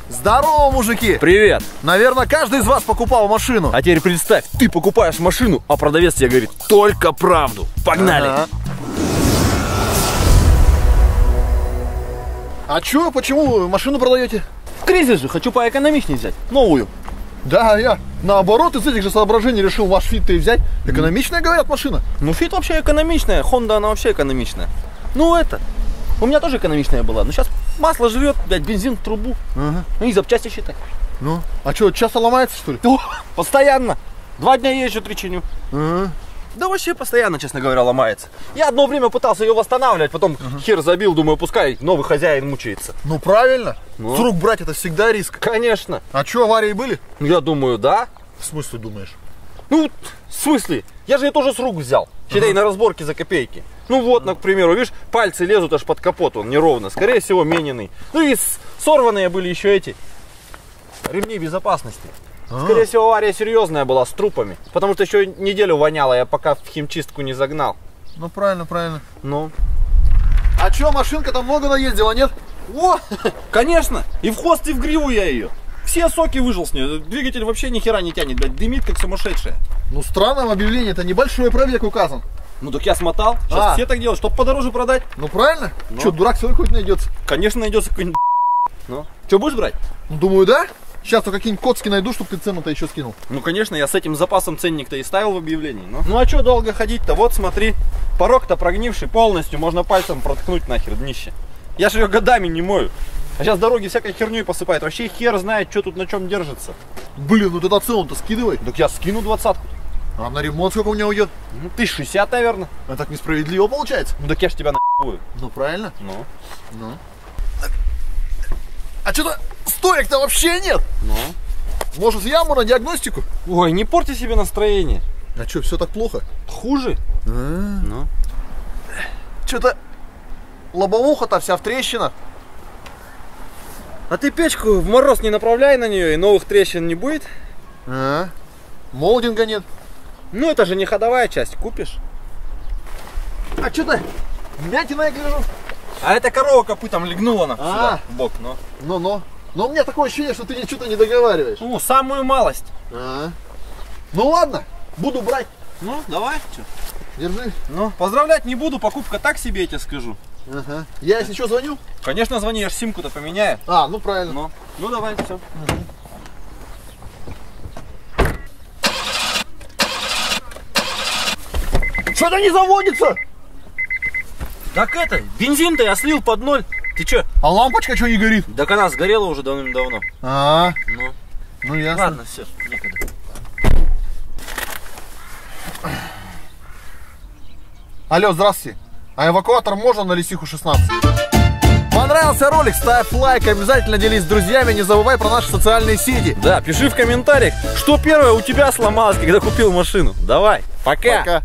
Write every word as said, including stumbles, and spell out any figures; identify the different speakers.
Speaker 1: Здорово, мужики!
Speaker 2: Привет!
Speaker 1: Наверное, каждый из вас покупал машину.
Speaker 2: А теперь представь, ты покупаешь машину, а продавец тебе говорит только правду. Погнали!
Speaker 1: Ага. А чё, почему вы машину продаете?
Speaker 2: Кризис же, хочу поэкономичнее взять, новую.
Speaker 1: Да, я наоборот из этих же соображений решил ваш Fit-то и взять. Экономичная, говорят, машина.
Speaker 2: Ну, Fit вообще экономичная, Honda она вообще экономичная. Ну это, у меня тоже экономичная была, но сейчас масло жрет, блядь, бензин в трубу.
Speaker 1: Ага.
Speaker 2: Ну и запчасти считай.
Speaker 1: Ну, а что, часто ломается, что ли?
Speaker 2: О, постоянно. Два дня езжу, три чиню.
Speaker 1: Ага.
Speaker 2: Да вообще постоянно, честно говоря, ломается. Я одно время пытался ее восстанавливать, потом ага. хер забил, думаю, пускай новый хозяин мучается.
Speaker 1: Ну правильно.
Speaker 2: Ну.
Speaker 1: С рук брать это всегда риск.
Speaker 2: Конечно.
Speaker 1: А что, аварии были?
Speaker 2: Я думаю, да.
Speaker 1: В смысле думаешь?
Speaker 2: Ну, в смысле? Я же ее тоже с рук взял. Считай, ага. на разборке за копейки. Ну вот, ну, к примеру, видишь, пальцы лезут аж под капот, он неровно. Скорее всего, мененный. Ну и сорванные были еще эти ремни безопасности. А-а-а. Скорее всего, авария серьезная была с трупами. Потому что еще неделю воняло, я пока в химчистку не загнал.
Speaker 1: Ну правильно, правильно.
Speaker 2: Ну.
Speaker 1: А что, машинка-то много наездила, нет?
Speaker 2: О, конечно. И в хвост, и в гриву я ее. Все соки выжил с нее. Двигатель вообще ни хера не тянет, блядь, дымит как сумасшедшая.
Speaker 1: Ну странно, в объявлении это небольшой пробег указан.
Speaker 2: Ну так я смотал. Сейчас
Speaker 1: а.
Speaker 2: все так делают, чтобы подороже продать.
Speaker 1: Ну правильно.
Speaker 2: Ну.
Speaker 1: Что, дурак все хоть найдется?
Speaker 2: Конечно найдется какой-нибудь. Ну. Что, будешь брать?
Speaker 1: Ну, думаю, да. Сейчас то какие-нибудь коцки найду, чтобы ты цену-то еще скинул.
Speaker 2: Ну конечно, я с этим запасом ценник-то и ставил в объявлении. Но... Ну а что долго ходить-то? Вот смотри, порог-то прогнивший полностью, можно пальцем проткнуть нахер днище. Я же ее годами не мою. А сейчас дороги всякой херней посыпают. Вообще хер знает, что тут на чем держится.
Speaker 1: Блин, ну тогда цену-то скидывай.
Speaker 2: Так я скину двадцатку.
Speaker 1: А на ремонт сколько у меня уйдет?
Speaker 2: Ну, тысяч шестьдесят, наверное.
Speaker 1: А так несправедливо получается.
Speaker 2: Ну так я ж тебя нахуй.
Speaker 1: Ну правильно.
Speaker 2: Ну.
Speaker 1: Ну. А что-то стоек-то вообще нет.
Speaker 2: Ну.
Speaker 1: Может, в яму на диагностику?
Speaker 2: Ой, не порти себе настроение.
Speaker 1: А что, все так плохо?
Speaker 2: Хуже.
Speaker 1: А-а-а.
Speaker 2: Ну.
Speaker 1: Что-то лобовуха-то вся в трещинах.
Speaker 2: А ты печку в мороз не направляй на нее, и новых трещин не будет.
Speaker 1: А-а-а. Молдинга нет.
Speaker 2: Ну это же не ходовая часть, купишь.
Speaker 1: А что-то вмятина, я гляжу.
Speaker 2: А эта корова копытом легнула на
Speaker 1: А.
Speaker 2: в бок, но.
Speaker 1: Ну-ну. Но у меня такое ощущение, что ты что-то не договариваешь.
Speaker 2: Ну, самую малость.
Speaker 1: А-а-а. Ну ладно, буду брать.
Speaker 2: Ну, давай. Что?
Speaker 1: Держи.
Speaker 2: Ну, поздравлять не буду, покупка так себе, я тебе скажу.
Speaker 1: Ага. Я если что звоню?
Speaker 2: Конечно звони, я ж симку-то поменяю.
Speaker 1: А, ну правильно.
Speaker 2: Ну, ну давай, все.
Speaker 1: Угу. Что-то не заводится!
Speaker 2: Так это, бензин-то я слил под ноль. Ты че?
Speaker 1: А лампочка что не горит?
Speaker 2: Так она сгорела уже давным-давно.
Speaker 1: А,
Speaker 2: ну.
Speaker 1: ну ясно.
Speaker 2: Ладно, все, некогда.
Speaker 1: Алло, здравствуйте. А эвакуатор можно на Лисиху шестнадцать? Понравился ролик? Ставь лайк, обязательно делись с друзьями, не забывай про наши социальные сети.
Speaker 2: Да, пиши в комментариях, что первое у тебя сломалось, когда купил машину. Давай, пока.
Speaker 1: Пока.